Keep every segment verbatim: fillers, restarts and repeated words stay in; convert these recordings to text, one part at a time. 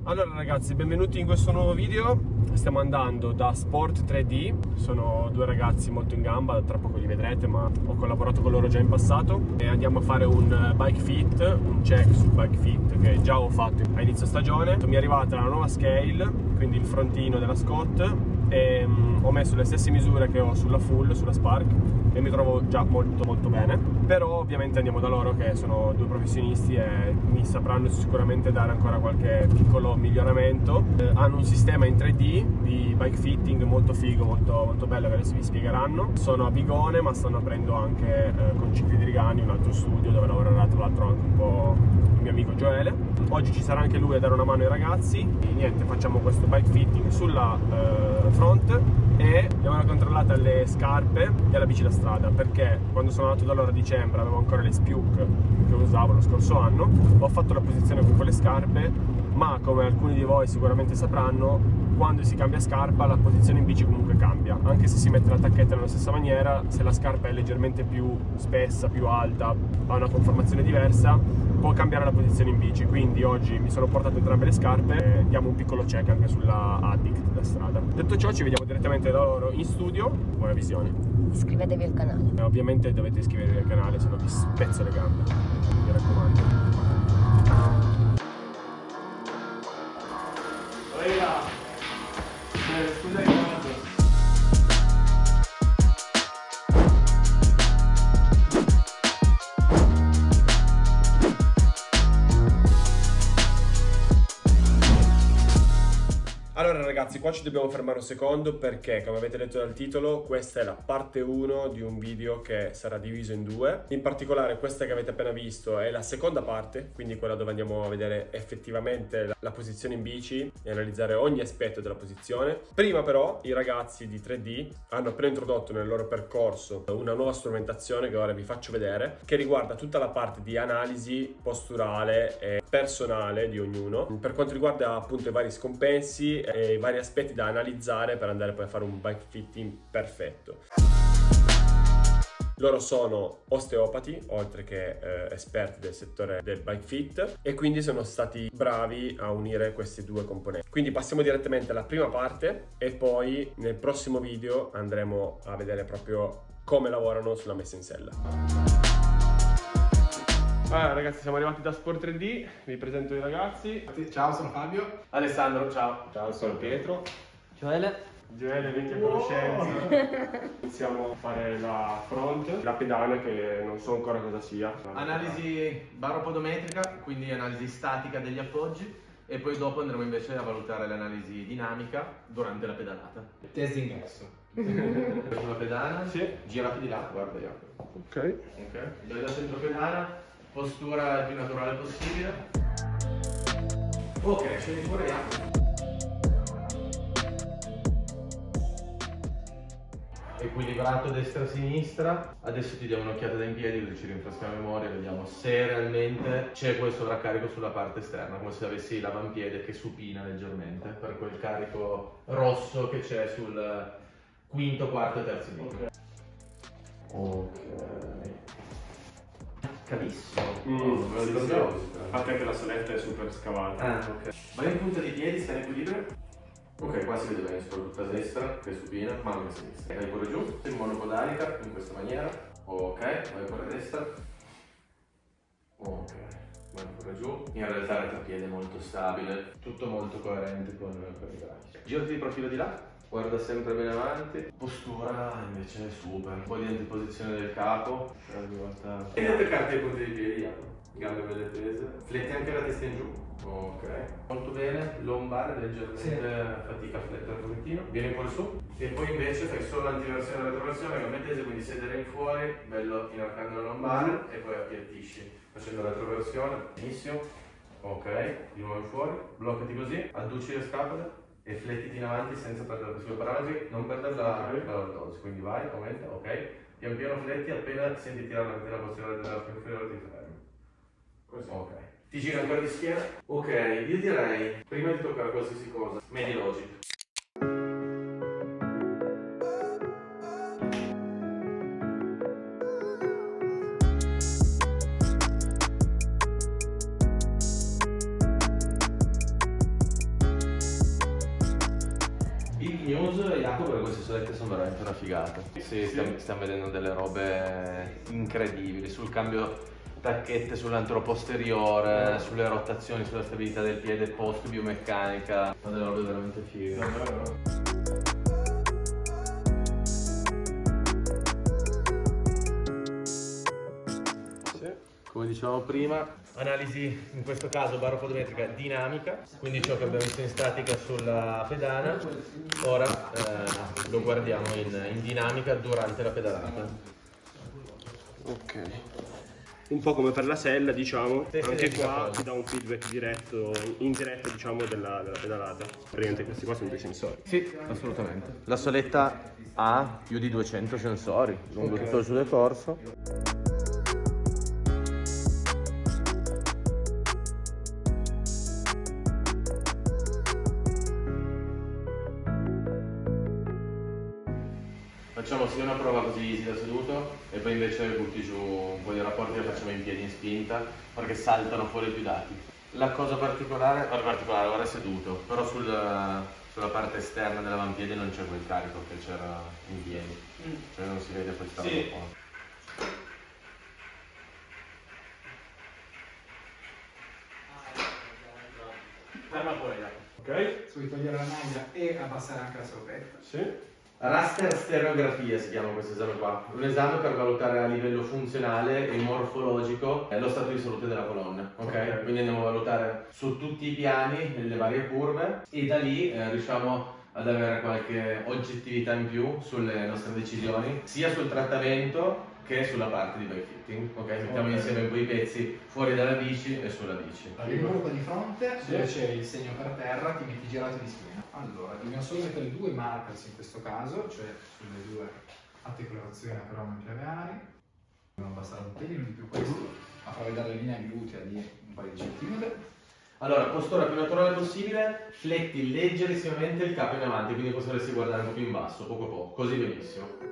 Allora ragazzi, benvenuti in questo nuovo video. Stiamo andando da Sport tre D. Sono due ragazzi molto in gamba, tra poco li vedrete, ma ho collaborato con loro già in passato. E andiamo a fare un bike fit, un check sul bike fit che già ho fatto a inizio stagione. Mi è arrivata la nuova scale, quindi il frontino della Scott, e um, ho messo le stesse misure che ho sulla Full, sulla Spark, e mi trovo già molto molto bene. Però ovviamente andiamo da loro che sono due professionisti e mi sapranno sicuramente dare ancora qualche piccolo miglioramento. Eh, hanno un sistema in tre D di bike fitting molto figo, molto, molto bello, che adesso vi spiegheranno. Sono a Bigone, ma stanno aprendo anche eh, con Cicli di Rigani un altro studio dove lavorerà tra l'altro anche un po' il mio amico Gioele. Oggi ci sarà anche lui a dare una mano ai ragazzi. E niente, facciamo questo bike fitting sulla eh, front e abbiamo controllato le scarpe e la bici da strada, perché quando sono andato da loro a dicembre avevo ancora le Spiuk che usavo lo scorso anno. Ho fatto la posizione con quelle scarpe, ma come alcuni di voi sicuramente sapranno, quando si cambia scarpa la posizione in bici comunque cambia, anche se si mette la tacchetta nella stessa maniera. Se la scarpa è leggermente più spessa, più alta, ha una conformazione diversa, può cambiare la posizione in bici. Quindi oggi mi sono portato entrambe le scarpe e diamo un piccolo check anche sulla Addict da strada. Detto ciò, ci vediamo direttamente da loro in studio. Buona visione. Iscrivetevi al canale. E ovviamente dovete iscrivervi al canale, se no vi spezzo le gambe, mi raccomando. Raga, eh, scusa il comando. Allora ragazzi, qua ci dobbiamo fermare un secondo perché, come avete letto dal titolo, questa è la parte uno di un video che sarà diviso in due. In particolare questa che avete appena visto è la seconda parte, quindi quella dove andiamo a vedere effettivamente la, la posizione in bici e analizzare ogni aspetto della posizione. Prima però i ragazzi di tre D hanno appena introdotto nel loro percorso una nuova strumentazione che ora vi faccio vedere, che riguarda tutta la parte di analisi posturale e personale di ognuno, per quanto riguarda appunto i vari scompensi e i vari aspetti da analizzare per andare poi a fare un bike fitting perfetto. Loro sono osteopati, oltre che eh, esperti del settore del bike fit, e quindi sono stati bravi a unire questi due componenti. Quindi passiamo direttamente alla prima parte e poi nel prossimo video andremo a vedere proprio come lavorano sulla messa in sella. Allora ragazzi, siamo arrivati da Sport tre D, vi presento i ragazzi. Ciao, sono Fabio. Alessandro, ciao. Ciao, sono Pietro. Gioele. Gioele, vecchia conoscenza. Iniziamo a fare la front, la pedana che non so ancora cosa sia. Analisi baropodometrica, quindi analisi statica degli appoggi, e poi dopo andremo invece a valutare l'analisi dinamica durante la pedalata. Test ingresso. Sulla pedana, sì. Girati di là, guarda Jacopo. Ok. Ok. Dove da centro pedana. Postura il più naturale possibile. Ok, scendi fuori là. Equilibrato destra-sinistra. Adesso ti diamo un'occhiata da in piedi così ci rinfresca la memoria. Vediamo se realmente c'è quel sovraccarico sulla parte esterna, come se avessi l'avampiede che supina leggermente per quel carico rosso che c'è sul quinto, quarto e terzo dito. Ok. Calissimo. Mm, me lo dicevo. A parte che la soletta è super scavata. Ah, ok. Vai in punta di piedi, stai in equilibrio. Ok, qua si vede bene, soprattutto a destra, che supina, mano a sinistra. Vai pure giù, in monopodalica, in questa maniera. Ok, vai pure a destra. Ok, vai pure giù. In realtà il retropiede è molto stabile, tutto molto coerente con, con i bracci. Girati di profilo di là. Guarda sempre bene avanti. Postura invece è super. Un po' di antiposizione del capo. E attaccarti ai punti dei piedi, gambe belle tese. Fletti anche la testa in giù. Ok. Molto bene. Lombare leggermente, sì. Fatica a flettere un pochettino. Vieni pure su. E poi invece fai solo antiversione e retroversione, gambe tese, quindi sedere in fuori, bello inarcando la lombare, mm-hmm. E poi appiattisci facendo retroversione. Benissimo. Ok. Di nuovo in fuori. Bloccati così. Adduci le scapole. E flettiti in avanti senza perdere questi parametri, non perdere la lordose, quindi vai, aumenta, ok, pian piano fletti, appena senti tirare la catena posteriore dell'arco inferiore ti fermi. Così. Ok. Ti gira ancora di schiena? Ok, io direi, prima di toccare qualsiasi cosa, Medi Logic. news, Jacopo, perché queste solette sono veramente una figata. Sì, stiamo, stiamo vedendo delle robe incredibili sul cambio tacchette sull'anteroposteriore, sulle rotazioni, sulla stabilità del piede post biomeccanica. Sono delle robe veramente fighe. Come dicevamo prima, analisi in questo caso baropodometrica dinamica, quindi ciò che abbiamo visto in statica sulla pedana, ora eh, lo guardiamo in, in dinamica durante la pedalata. Ok. Un po' come per la sella, diciamo, Sì, anche sì, qua sì. ti dà un feedback diretto, in diretta, diciamo, della, della pedalata. Praticamente questi qua sono dei sensori. Sì, assolutamente. La soletta ha più di duecento sensori lungo Ok. tutto il suo decorso. Facciamo sia una prova così easy da seduto e poi invece butti giù un po' di rapporti che facciamo in piedi in spinta perché saltano fuori più dati. La cosa particolare, guarda, particolare ora è seduto, però sul, sulla parte esterna dell'avampiede non c'è quel carico che c'era in piedi, mm. cioè non si vede questa roba qua. Ferma pure, Ok? Puoi togliere la maglia e abbassare anche la salvetta. Sì. Raster stereografia si chiama questo esame qua, un esame per valutare a livello funzionale e morfologico lo stato di salute della colonna, ok? Ok. Quindi andiamo a valutare su tutti i piani, nelle varie curve e da lì eh, riusciamo ad avere qualche oggettività in più sulle nostre decisioni, sia sul trattamento che sulla parte di bike fitting, ok? Mettiamo Ok. insieme poi i pezzi fuori dalla bici e sulla bici. Il muro di fronte, Sì. dove c'è il segno per terra, ti metti girato di schiena. Allora, dobbiamo solo mettere due markers in questo caso, cioè sulle due articolazioni acromioclaviari. Dobbiamo abbassare un pelino di più questo, a far vedere la linea glutea di un paio di centimetri. Allora, postura più naturale possibile, fletti leggerissimamente il capo in avanti, quindi potresti guardare un po' più in basso, poco a poco, così benissimo.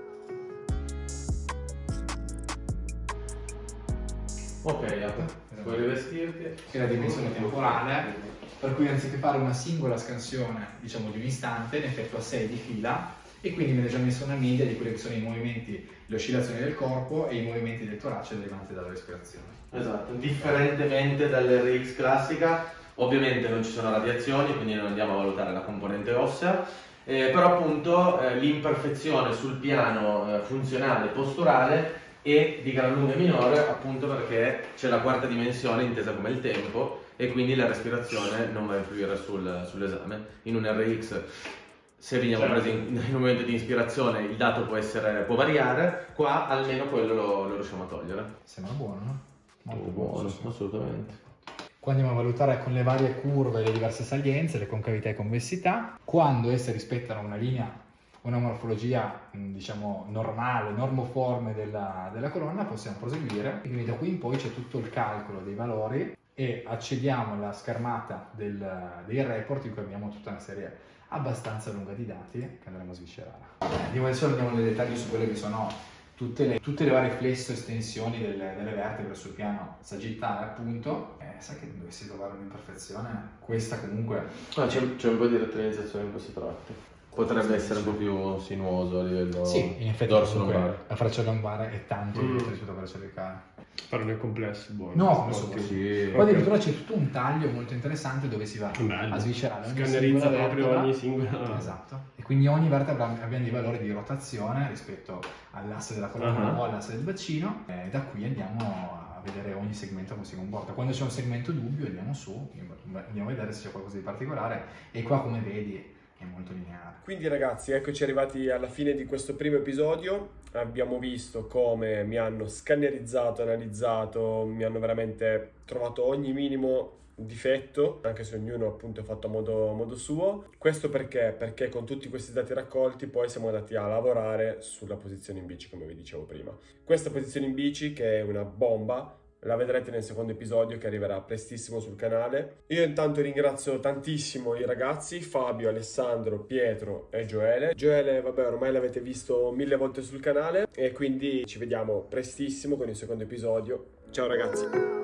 Ok, Jacopo, puoi rivestirti. Che è la dimensione temporale, per cui anziché fare una singola scansione, diciamo di un istante, ne effettua sei di fila e quindi mi ha già messo una media di quelli che sono i movimenti, le oscillazioni del corpo e i movimenti del torace derivanti dalla respirazione. Esatto, differentemente dall'R X classica, ovviamente non ci sono radiazioni, quindi non andiamo a valutare la componente ossea, eh, però appunto eh, l'imperfezione sul piano eh, funzionale posturale e di gran lunga minore appunto perché c'è la quarta dimensione intesa come il tempo e quindi la respirazione non va a influire sul, sull'esame. In un R X se veniamo Certo. presi in, in un momento di ispirazione il dato può, essere, può variare, qua almeno quello lo, lo riusciamo a togliere. Sembra buono, no? Molto Oh, buono, sì. assolutamente. Qua andiamo a valutare con le varie curve le diverse salienze, le concavità e convessità, quando esse rispettano una linea, una morfologia mh, diciamo normale, normoforme della, della colonna, possiamo proseguire e quindi da qui in poi c'è tutto il calcolo dei valori e accediamo alla schermata del, dei report in cui abbiamo tutta una serie abbastanza lunga di dati che andremo a sviscerare. Andiamo adesso andiamo nei dettagli su quelle che sono tutte le, tutte le varie flesso estensioni delle, delle vertebre sul piano sagittale appunto. Eh, sai che dovessi trovare un'imperfezione, questa comunque Ah, c'è, c'è un po' di rettilizzazione in questo tratto. Potrebbe essere un po' più sinuoso a livello sì, in effetti dorso comunque lombare. la faccia lombare è tanto Mm. indietro rispetto a quella cervicale. Però nel complesso, buono. No, come Buono. so Sì. Poi addirittura c'è tutto un taglio molto interessante dove si va Bello. a sviscerare ogni Scannerizza singola proprio vertebra. ogni singola. Esatto. E quindi ogni vertebra abbiamo dei valori di rotazione rispetto all'asse della colonna Uh-huh. o all'asse del bacino e da qui andiamo a vedere ogni segmento come si comporta. Quando c'è un segmento dubbio andiamo su, andiamo a vedere se c'è qualcosa di particolare e qua come vedi è molto lineare. Quindi ragazzi, eccoci arrivati alla fine di questo primo episodio. Abbiamo visto come mi hanno scannerizzato, analizzato, mi hanno veramente trovato ogni minimo difetto, anche se ognuno appunto è fatto a modo, a modo suo. Questo perché? Perché con tutti questi dati raccolti poi siamo andati a lavorare sulla posizione in bici, come vi dicevo prima. Questa posizione in bici, che è una bomba, la vedrete nel secondo episodio che arriverà prestissimo sul canale. Io intanto ringrazio tantissimo i ragazzi Fabio, Alessandro, Pietro e Gioele. Gioele, vabbè, ormai l'avete visto mille volte sul canale e quindi ci vediamo prestissimo con il secondo episodio. Ciao ragazzi!